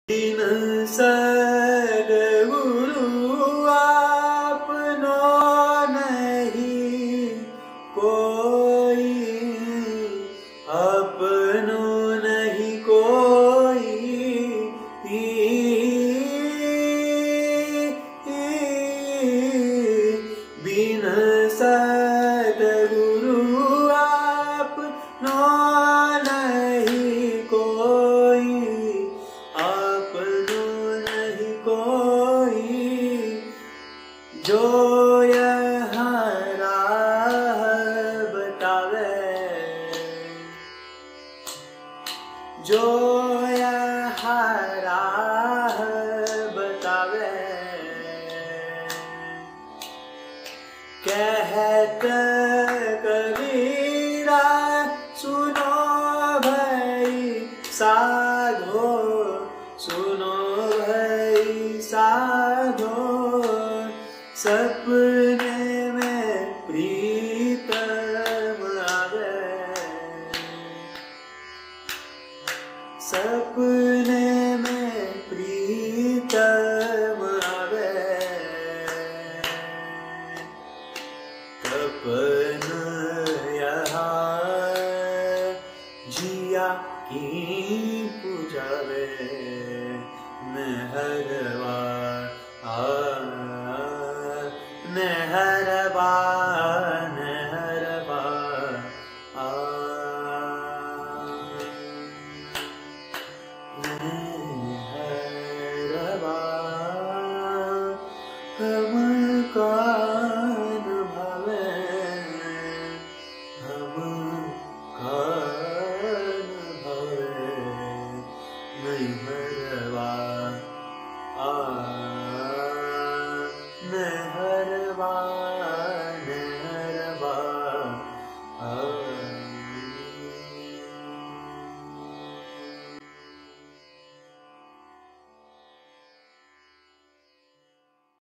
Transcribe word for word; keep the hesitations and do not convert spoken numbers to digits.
बिन सद्गुरु आपनो नहीं कोई, अपनो नहीं कोई। बिन सद्गुरु आपनो नहीं कोई, अपनो नहीं कोई। जो यहाँ राह बतावे, जो यहाँ राह बतावे, कहत कबीरा सुनो भाई साधो, सुनो भाई साधो। सपने में प्रीतम आवे, सपने में प्रीतम आवे। तपन यहाँ जिया की पूजावे, मेहरवा आ मेहरबा मेहरबा आ मेहरबा। हम कान भावे, हम कान भावे, मेहरबा आ मेहरबा।